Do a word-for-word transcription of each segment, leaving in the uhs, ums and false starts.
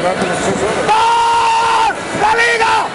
¡La Liga!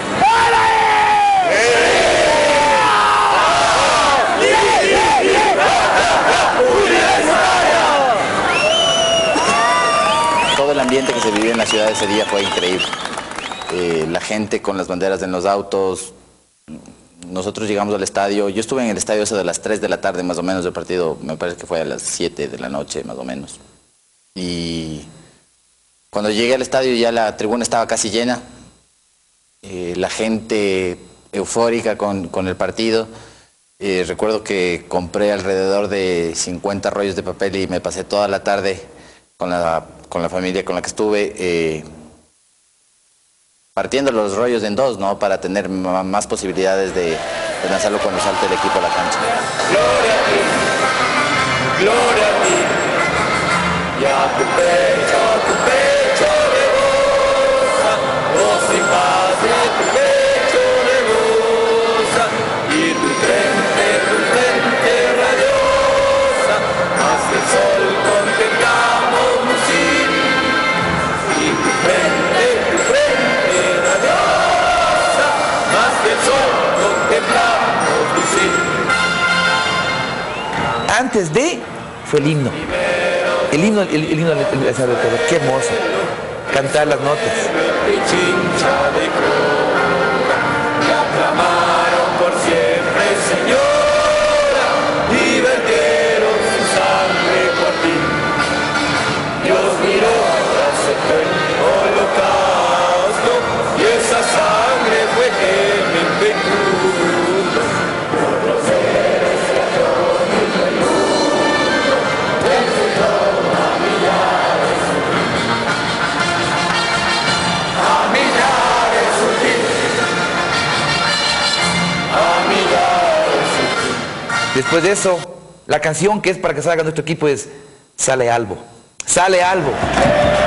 Todo el ambiente que se vivió en la ciudad ese día fue increíble. Eh, la gente con las banderas en los autos. Nosotros llegamos al estadio, yo estuve en el estadio eso de las tres de la tarde más o menos del partido, me parece que fue a las siete de la noche más o menos. Y cuando llegué al estadio ya la tribuna estaba casi llena, eh, la gente eufórica con, con el partido. Eh, recuerdo que compré alrededor de cincuenta rollos de papel y me pasé toda la tarde con la, con la familia con la que estuve, eh, partiendo los rollos en dos, ¿no? Para tener más posibilidades de, de lanzarlo cuando salte el equipo a la cancha. Gloria a ti, gloria a ti, y a tu pecho, a tu pecho rebosa, voz y paz de tu pecho rebosa, y tu frente, tu frente radiosa, más que el sol contemplamos lucir, y tu frente, tu frente radiosa, más que el sol contemplamos lucir. Antes de, fue el himno. El himno, el, el himno, el, el, el, sabe todo. Qué hermoso. Cantar las notas. Pichincha de cora, que aclamaron por siempre, Señora, y vertieron su sangre por ti. Dios miró, aceptó el holocausto, y esa sangre fue germen fecundo. Por los seres que halló mi peludo, enseñó a millares a millares sufrir, a millares sufrir. Después de eso, la canción que es para que salga nuestro equipo es Sale Albo. Sale Albo.